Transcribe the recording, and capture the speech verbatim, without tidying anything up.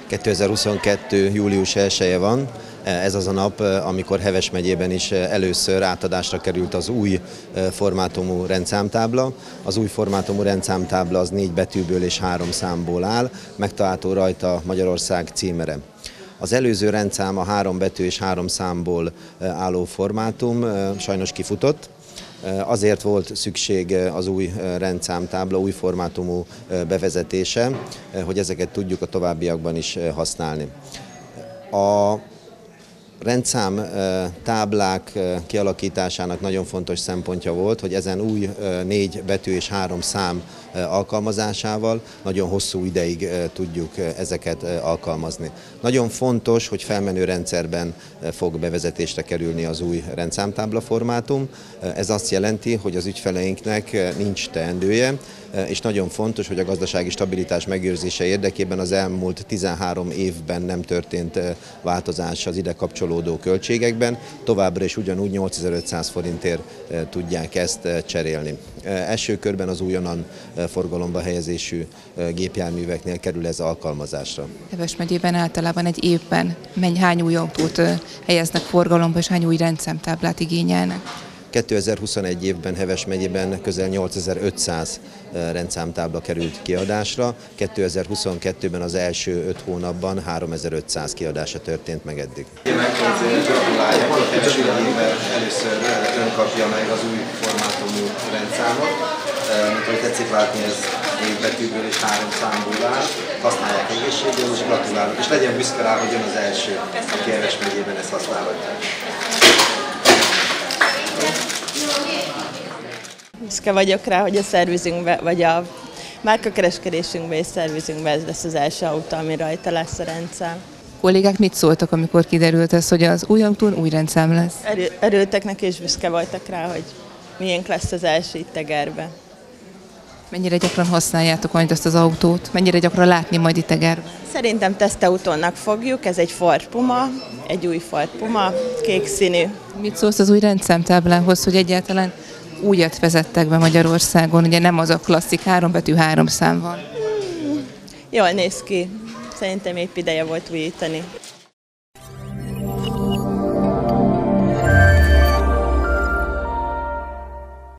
kétezer-huszonkettő. július elseje van. Ez az a nap, amikor Heves megyében is először átadásra került az új formátumú rendszámtábla. Az új formátumú rendszámtábla az négy betűből és három számból áll, megtalálható rajta Magyarország címere. Az előző rendszám a három betű és három számból álló formátum sajnos kifutott. Azért volt szükség az új rendszámtábla, új formátumú bevezetése, hogy ezeket tudjuk a továbbiakban is használni. A rendszám táblák kialakításának nagyon fontos szempontja volt, hogy ezen új négy betű és három szám alkalmazásával nagyon hosszú ideig tudjuk ezeket alkalmazni. Nagyon fontos, hogy felmenő rendszerben fog bevezetésre kerülni az új rendszámtábla formátum. Ez azt jelenti, hogy az ügyfeleinknek nincs teendője, és nagyon fontos, hogy a gazdasági stabilitás megőrzése érdekében az elmúlt tizenhárom évben nem történt változás az ide kapcsolódó költségekben, továbbra is ugyanúgy nyolcezer-ötszáz forintért tudják ezt cserélni. Első körben az újonnan forgalomba helyezésű gépjárműveknél kerül ez alkalmazásra. Heves megyében általában egy évben mennyi, hány új autót helyeznek forgalomba, és hány új rendszámtáblát igényelnek? kétezer-huszonegy évben Heves megyében közel nyolcezer-ötszáz rendszámtábla került kiadásra, kétezer-huszonkettőben az első öt hónapban háromezer-ötszáz kiadása történt meg eddig. Gratulálják, hogy Heves megyében először ön kapja meg az új formátumú rendszámot. Mint ahogy tetszik látni, ez négy betűből és három számból áll. Használják egészséggel, és gratulálok. És legyen büszke rá, hogy ön az első, aki Heves megyében ezt használhatja. Büszke vagyok rá, hogy a szervizünkbe, vagy a márkakereskedésünkbe és szervizünkbe ez lesz az első autó, ami rajta lesz a rendszám. A kollégák mit szóltak, amikor kiderült ez, hogy az új autón új rendszám lesz? Erő, örültek neki, és büszke voltak rá, hogy miénk lesz az első itt Egerbe. Mennyire gyakran használjátok majd ezt az autót? Mennyire gyakran látni majd itt Egerben? Szerintem tesztautónak fogjuk, ez egy Ford Puma, egy új Ford Puma, kék színű. Mit szólsz az új rendszámtáblához, hogy egyáltalán újat vezettek be Magyarországon, ugye nem az a klasszik három betű, három szám van? Hmm, jól néz ki, szerintem épp ideje volt újítani.